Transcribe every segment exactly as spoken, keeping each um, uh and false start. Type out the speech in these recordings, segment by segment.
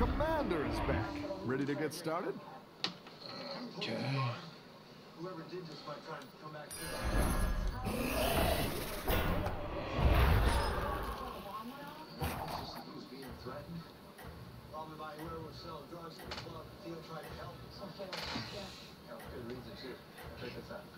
commander is back. Ready to get started? Okay. Whoever did this might try and come back to Who's being threatened? Probably by whoever was selling drugs in the club. Theo tried to help us. Okay, yeah. Yeah, good reason too. I'll take this out.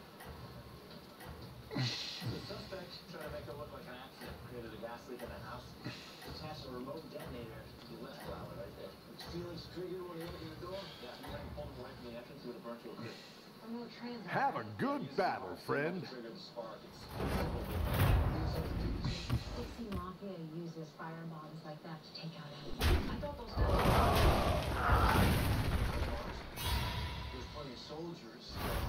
The suspect tried to make it look like an accident. Created a gas leak in the house. Attached a remote detonator to the left flower right there. Which Felix triggered when he opened the door? Yeah, he had him pulled away from the entrance with a burnt to a crisp. Have a good battle, friend. Dixie Mafia uses firebombs like that to take out enemies. I thought those guys There's plenty of soldiers.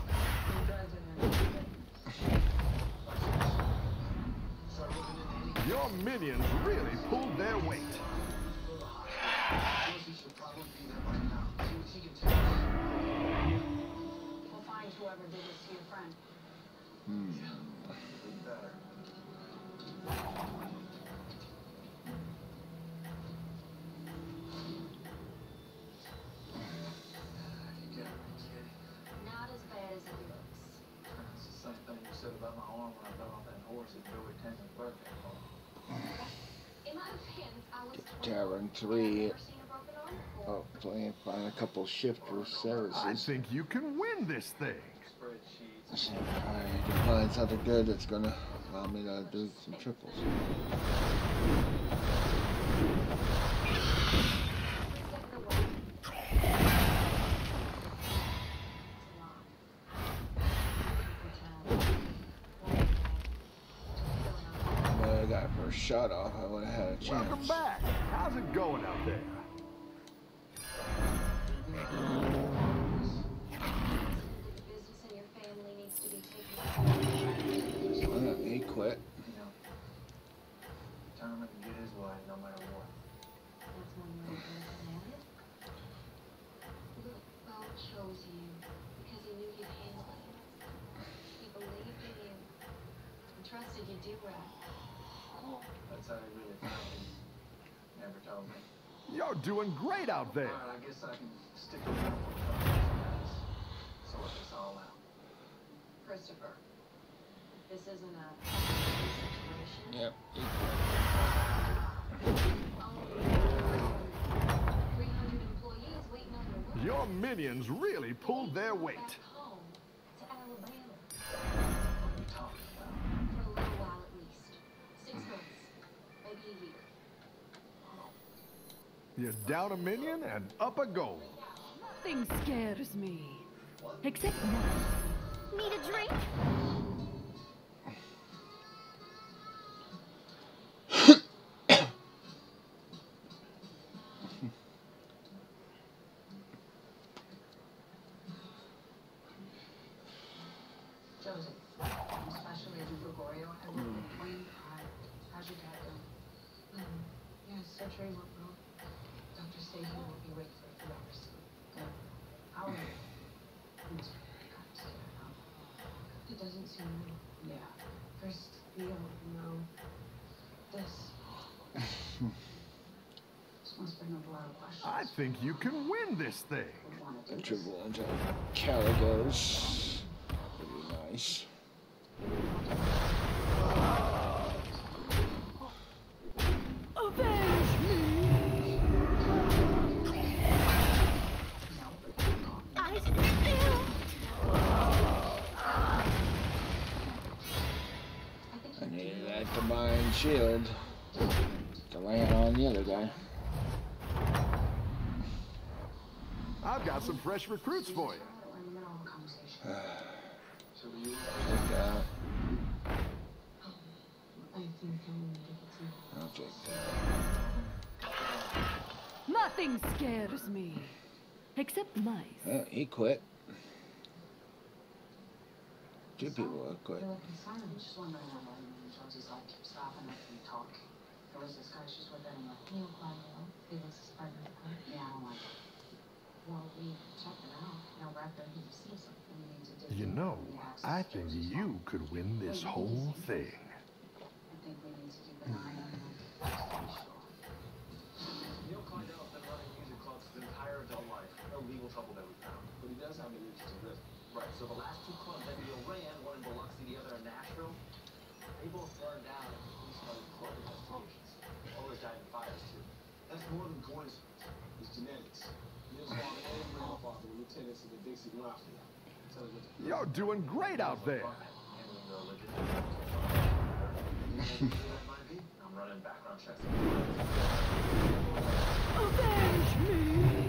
Your minions really pulled their weight. Whoever did this to your friend. Hmm. Better. Not as bad as it looks. It's the same thing you said about my arm when I fell off that horse at Joey Tank's birthday party. In my defense, I was Tavern three. Oh, playing find a couple shifter services. I think you can win this thing. If I can find something good that's gonna allow me to do some triples. But I got first shot off, I would have had a chance. Welcome back. How's it going out there? He quit. You know, determined to get his way no matter what. That's one way to look at it. Look, Bo chose you because he knew you'd handle it. He believed in you and trusted you'd do right. That's how he really felt. He never told me. You're doing great out there. All right, I guess I can stick around for a couple of minutes. Sort this all out. Christopher, this isn't a situation. Yep. three hundred employees waiting on your work. Your minions really pulled their weight. Back home to Alabama. What are we talking about? For a little while at least. Six months. Maybe a year. You're down a minion and up a goal. Nothing scares me. Except mice. Need a drink? Joseph, I'm Special Agent Gregorio. I work with twenty-five. How's your dad doing? Um, yeah, surgery went well. Doctors say he will be awake for a few hours. Good. How are you? I'm sorry, I got scared. Um, it doesn't seem real. Yeah. First, feel, no. This. This must bring up a lot of questions. I think you can win this thing. Triple into Caligos. Pretty nice. Avenge me! I still... I needed that combined shield to land on the other guy. I've got some fresh recruits for you. Take that. I'll take that. Nothing scares me. Except mice. Oh, he quit. Two people have quit. You're looking silent. I'm just wondering how long Josie's like keep stopping us and talk. There was this guy she's with anyway. Neil Quadro. Felix's partner. Yeah, I don't like it. Well, we checked it out. No record. He sees something. We need to dig. You know, I think you could win this whole thing. I think we need to keep an eye on him. Neil Kleidell's been running music clubs Right, so the last two clubs that Neil ran, one in Biloxi, the other in Nashville, they both burned down at police started court investigations. All they died in fires, too. That's more than coincidence. It's genetics. Neil's father and grandfather were lieutenants of the Dixie Mafia. Tell you what the You're doing great out there. Handling the religion. I'm running background checks. Avenge me!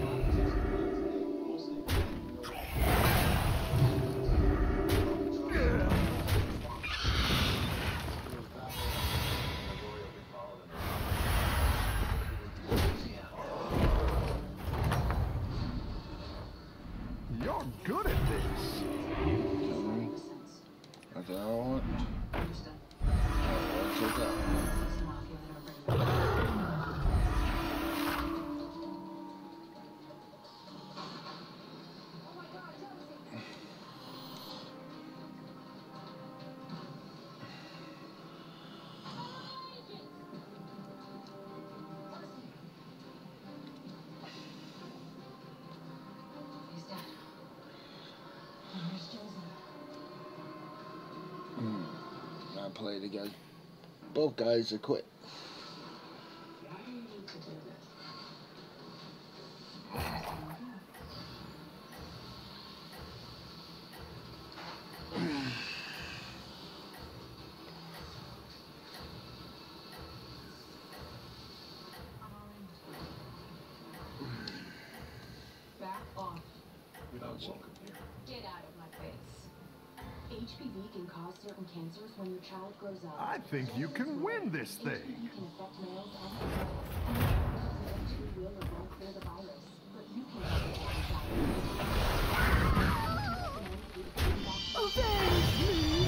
You're good at this. That's all I want. Understood. I'll take that. Dixie Mafia, they don't bring He's dead. And here's Joseph. I played again. Both guys are quit. Why do you need to do this? Back off. You're not welcome here. Get out of my face. H P V can cause certain cancers when your child grows up. I think you can win this H P V thing. can affect males and females, and the two will or won't clear the virus. But you can protect your child. Avenge me!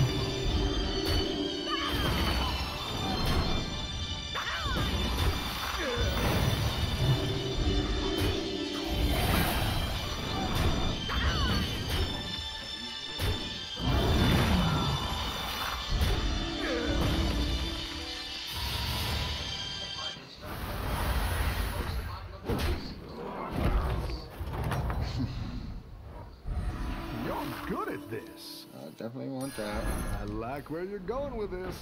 You're good at this. I definitely want that. I like where you're going with this.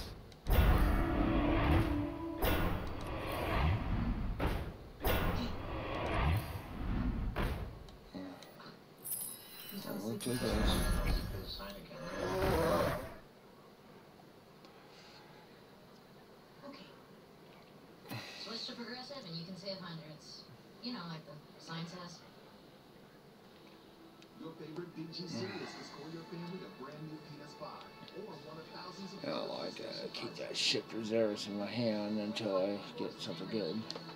I will take this. Okay. Switch to progressive and you can save hundreds. You know, like the sign says. Your favorite D G series is for your family a brand new P S five or one of thousands of I don't like that. I keep that shit reserves in my hand until I get something good.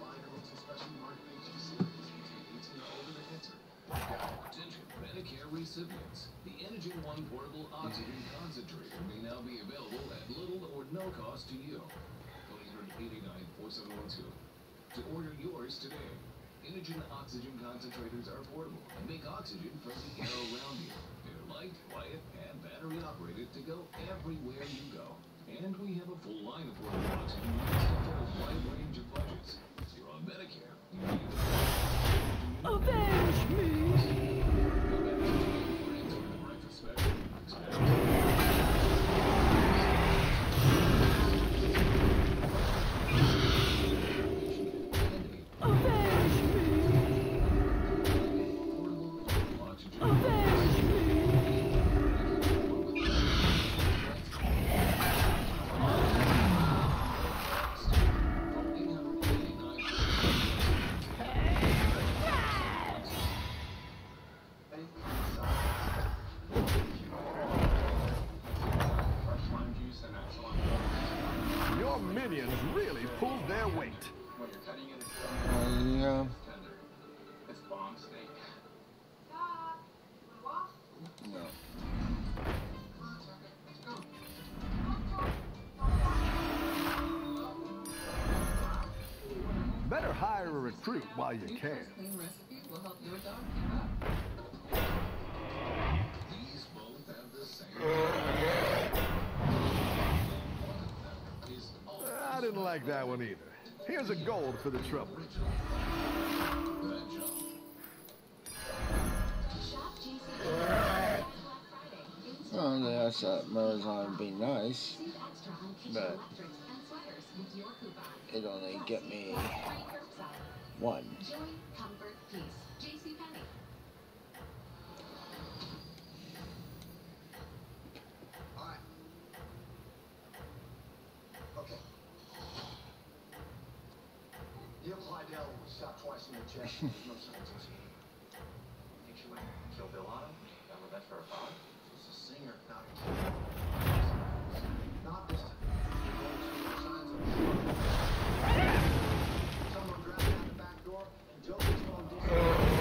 Attention, Medicare recipients. The Enogen One Portable Oxygen Concentrator may now be available at little or no cost to you. one eight eight nine, four seven one two. To order yours today. Enogen oxygen concentrators are portable and make oxygen from the air around you. They're light, quiet, and battery operated to go everywhere you go. And we have a full line of portable oxygen units to fit a wide range of budgets. If you're on Medicare, you need a Avenge me! Go back to the for the breakfast special. Avenge me! Portable oxygen. Avenge me! Your minions really pulled their weight. When you're cutting it, it's Uh, yeah. tender. It's bomb steak. No. Better hire a recruit while you can. Recipe will help your dog keep up. These both have the same. Is always I didn't like that one either. Here's a gold for the trouble. that job. Shop G C Black guess that Marazon would be nice, but it only get me one. Alright. Okay. Neil Clydell was shot twice in the chest. There's no signs of it. Think she went and killed Bill on him? Got revenge for her father? She's a singer, not a killer. Not this time. There's no signs of a struggle. Someone grabbed out the back door, and Joseph's phone disappeared.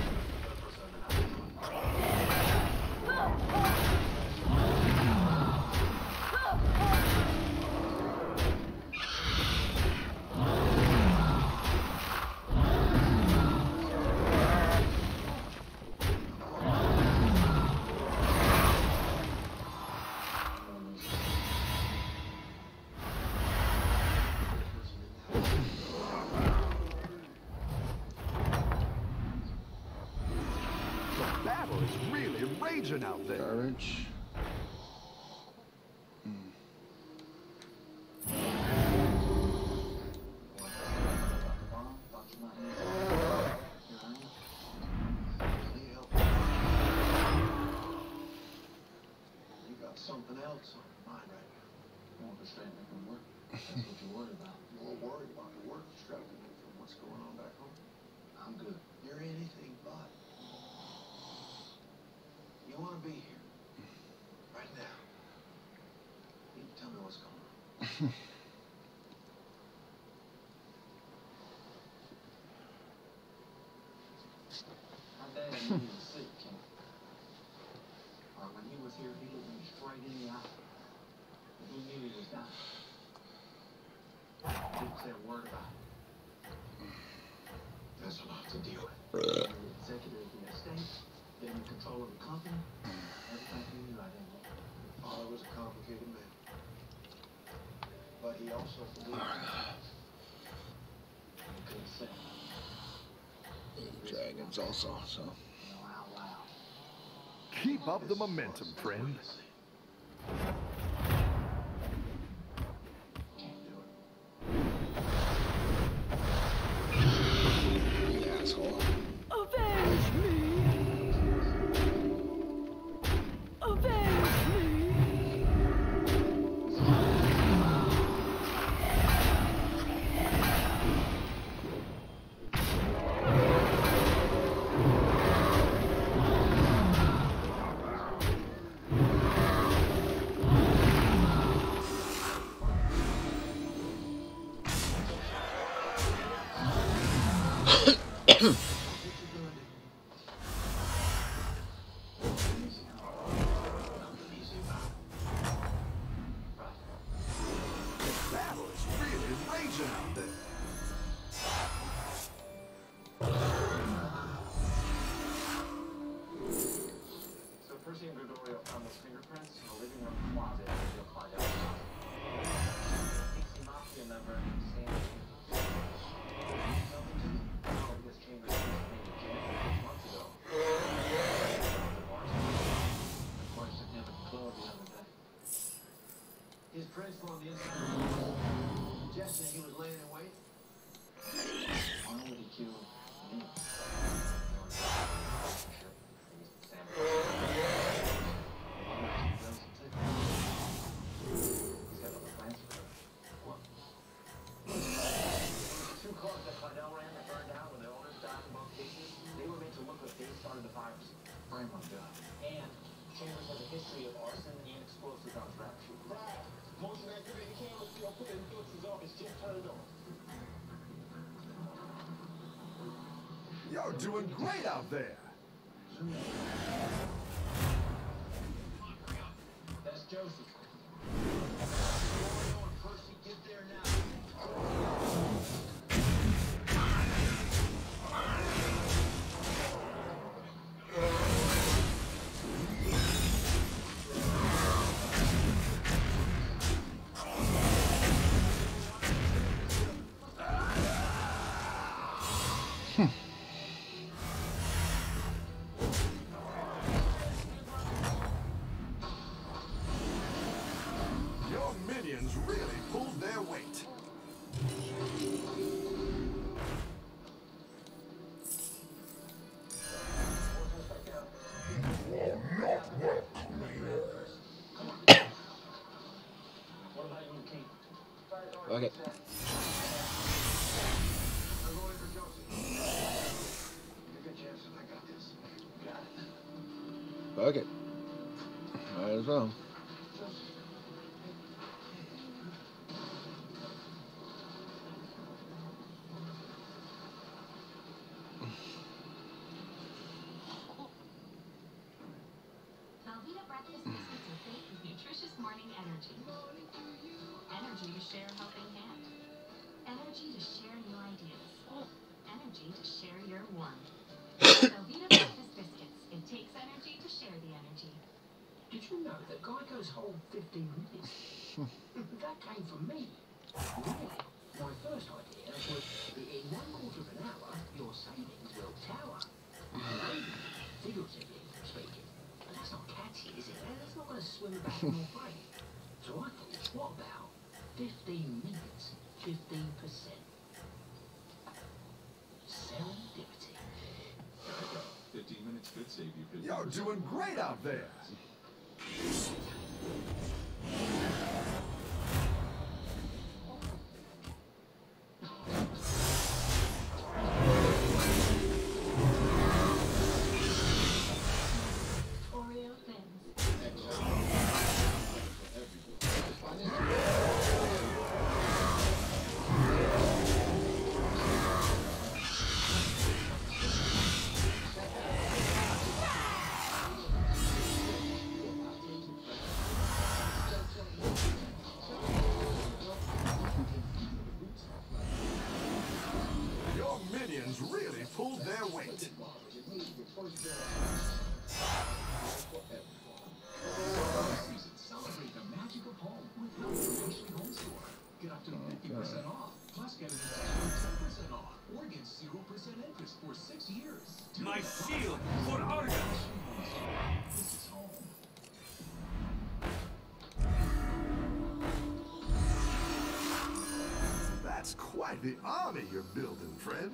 Out there. Garbage. You got something else on your mind right now. You want to straight make him work. That's what you're worried about. You're worried about the work distracting me from what's going on back home. I'm good. You're anything but. You want to be here right now. You can tell me what's going on. How bad you need to sleep, King? Or when he was here, he looked me straight in the eye. And he knew he was dying. Didn't say a word about it. That's a lot to deal with. You're the executive of the estate, getting in control of the company. Everything he knew I didn't know. Your father was a complicated man. But he also believed in He couldn't say. Dragons also, so. You know, out loud. Keep up the momentum, friend. Can't do it. You asshole. Avenge me! Avenge me! Battle is really raging out there. So Percy and Gregorio found those fingerprints in the living room closet of Neil Clydell's house. Dixie Mafia member Sam. Something to me? Oh, this chamber was made in January six months ago. Of course, it never closed the other day. His prints on the inside. Suggesting he was laying in wait. Why would he kill me? Two cars that Clydell ran that burned down when the owners died in both cases, they were made to look like they started the fires. Frame on God. And Chambers has a history of arson and explosives on his rap sheet. Right. Motion activated camera still put in Phillips's office just turned on. You're doing great out there. That's Joseph. Gregorio and Percy, get there now. Okay. I'm going for Josie. Take a chance and I got this. Got it. Okay. Might as well. Velveeta breakfast biscuits are baked with nutritious morning energy. Energy to share a helping hand. Energy to share new ideas. Energy to share your warmth. Velveeta breakfast biscuits. It takes energy to share the energy. Did you know that Geico's whole fifteen minutes? That came from me. Really? My first idea was that in one quarter of an hour, your savings will tower. Maybe, figuratively speaking. But that's not catchy, is it? That's not going to swim back in your brain. So I thought, what about fifteen minutes, fifteen percent? Serendipity. fifteen minutes could save you fifty. You're doing great out there. Oreo thins. Your minions really pulled their weight. Celebrate the magic of home with Help Pastry Home Store. Get up to fifty percent off. Plus get an additional ten percent off. Or get zero percent interest for six years. My shield for Argus! This is home. That's quite the army you're building, friend.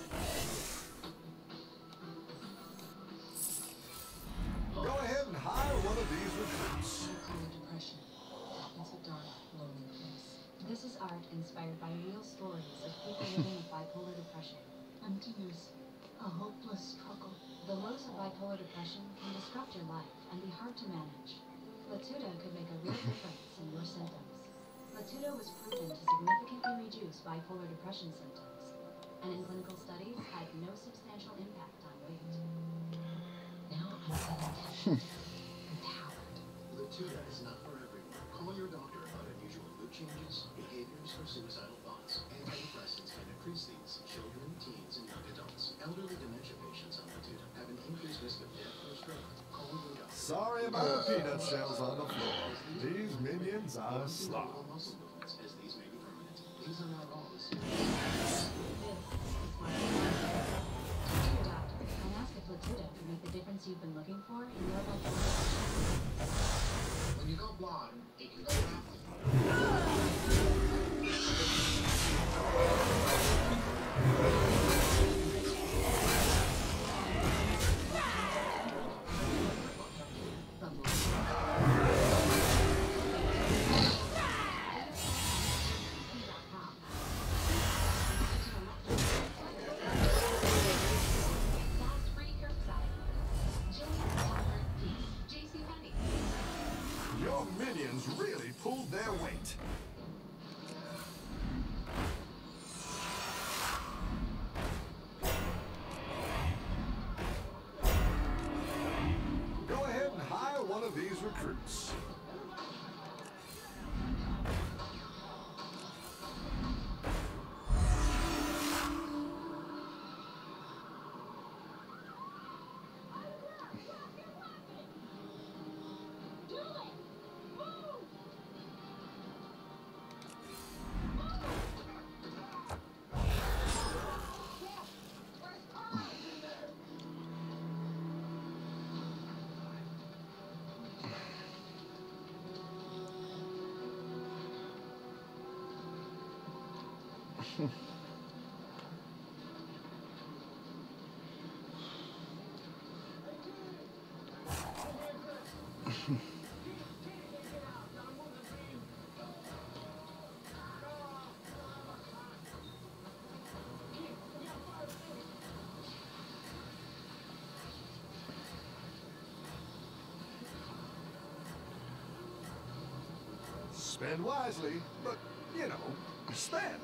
Go ahead and hire one of these recruits. Bipolar depression. It's a dark, lonely place. This is art inspired by real stories of people living with bipolar depression. Emptiness. A hopeless struggle. The lows of bipolar depression can disrupt your life and be hard to manage. Latuda could make a real difference in your symptoms. Latuda was proven to significantly reduce bipolar depression symptoms, and in clinical studies had no substantial impact on weight. Now I'm feeling empowered. Latuda is not for everyone. Call your doctor about unusual mood changes, behaviors, or suicidal thoughts. Antidepressants can increase these in children, teens, and young adults. Elderly dementia patients on Latuda have an increased risk of death or stroke. Call your doctor. Sorry about the peanut shells on the floor. These minions are slobs. Muscle movements, as these may be permanent. These are not all the same. This is my life. Talk to your doctor and ask if Latuda can make the difference you've been looking for in your bipolar depression. When you go blind, it can go rapid. Fast free curbside. Jillian Walker, J C Penney. Your minions really pulled their weight. Go ahead and hire one of these recruits. Spend wisely, but, you know, spend.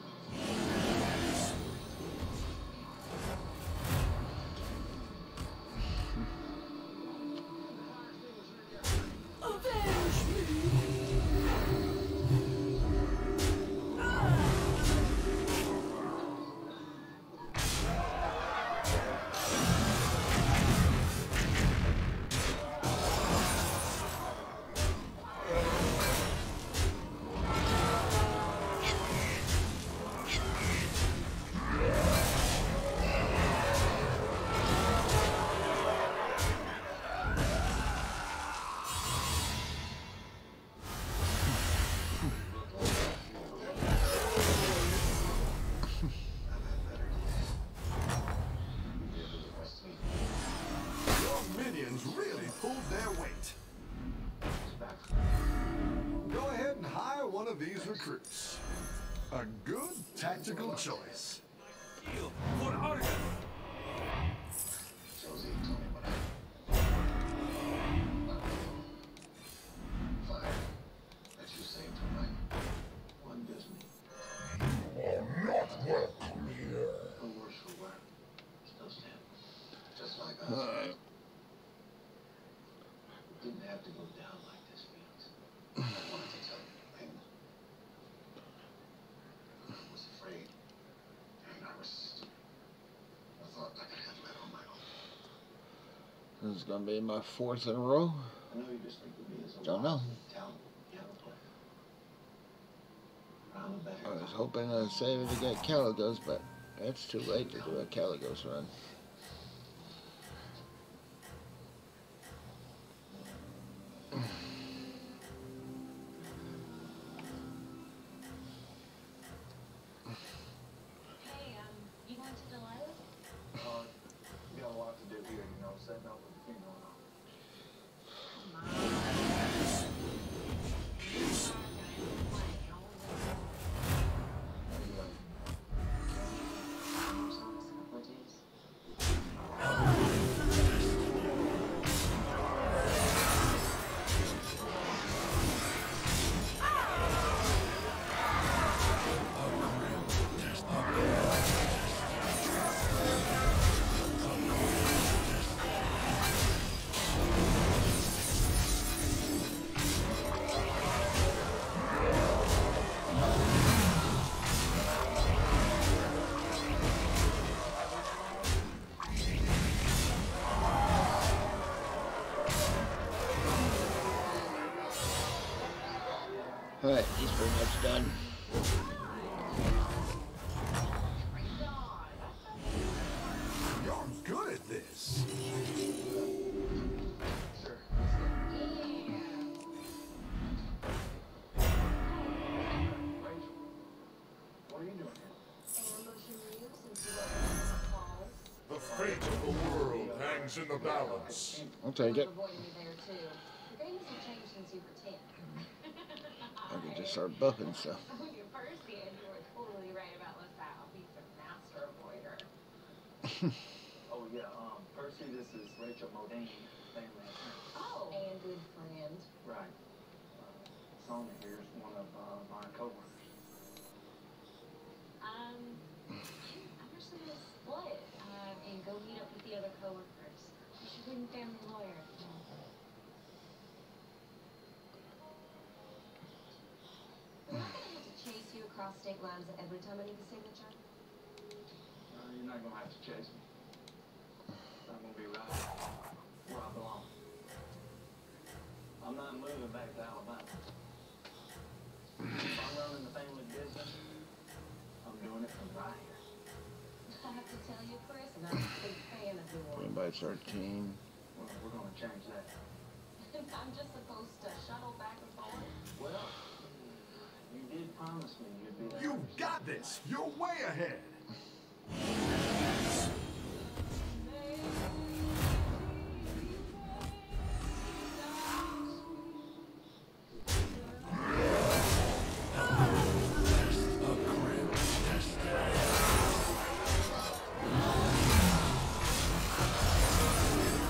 Really pulled their weight. Go ahead and hire one of these recruits. A good tactical choice. Shield for Argus. Fire that you saved her life. One does me. You are not welcome here. For worse for wear. Still stand. Just like us. It didn't have to go down like this, Felix. I wanted to tell you, and I was afraid, and I resisted. I thought I could handle it on my own. This is gonna be my fourth in a row. I know you just think of me as a Don't know. talented piano player. Around the back. I was hoping I'd save it to get Caligos, but it's too late to do a Caligos run. Hey, um, you going to Delilah? Uh, you got a lot to do here, you know, setting up with the funeral and all. Alright, he's pretty much done. You're good at this. Sure. Rachel, what are you doing here? Ambushing you since you wasn't calls. The fate of the world hangs in the balance. I'll take it. Avoiding me there too. The game hasn't changed since you were ten. I can just start buffing stuff. When you first did, you were totally right about LaSalle. He's a master avoider. Oh, yeah, um, Percy, this is Rachel Modine, family attorney. Oh. And good friend. Right. Uh, Sonia here's one of uh, my coworkers. Um, I'm actually gonna split uh, and go meet up with the other coworkers. You should bring family lawyer. Am I gonna have to chase you across state lines every time I need a signature? Uh, you're not gonna have to chase me. I'm gonna be right where I belong. I'm not moving back to Alabama. If I'm running the family business, I'm doing it from right here. I have to tell you, Chris, and I'm a big fan of yours. Green by thirteen. Well, we're gonna change that. I'm just supposed to shuttle back and forth. Well, you did promise me you'd be there. You got this. You're way ahead.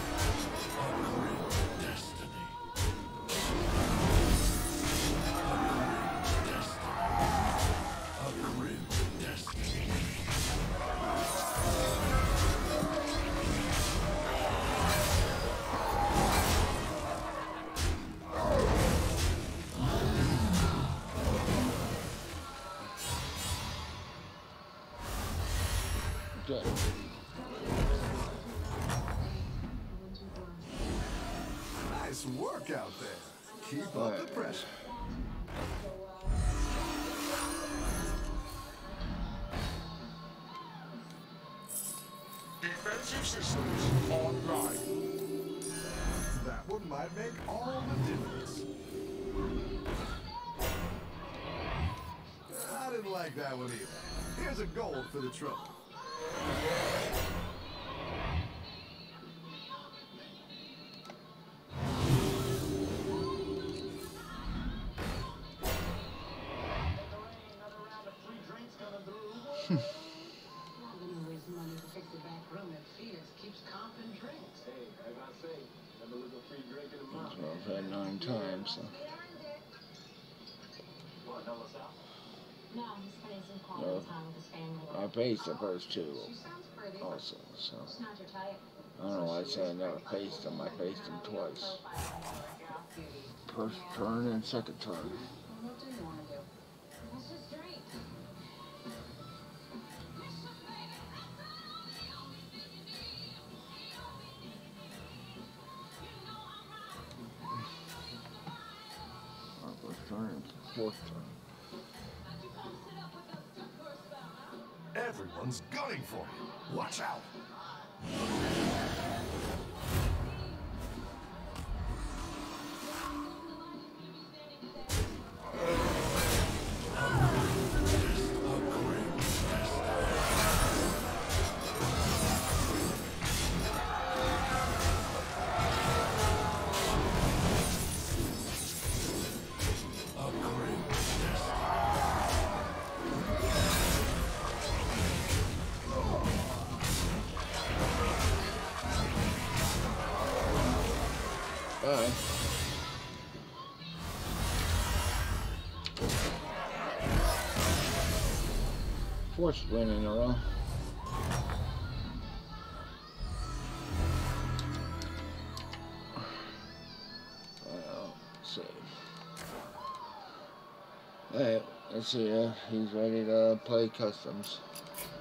Destiny. Alright. Nice work out there. Keep All up right. the pressure. Defensive systems online. That one might make all the difference. I didn't like that one either. Here's a gold for the trouble. Another round of free drinks coming through. Not gonna waste money to fix the back room at Phoenix. Keeps comping drinks. Hey, as I say, never lose a free drink in a month. So I've had nine times. So. What, help us out? No, he's spending some No. quality time with his family. I paced the first two She sounds pretty. also. So It's not your type. I don't know why I say I never paced them. I paced them twice. First turn and second turn. What do you want to do? Let's just drink. First turn and fourth turn. Everyone's gunning for you. Watch out. Bye. Fourth win in a row. Well, let's see. Alright, let's see. Uh, he's ready to play customs.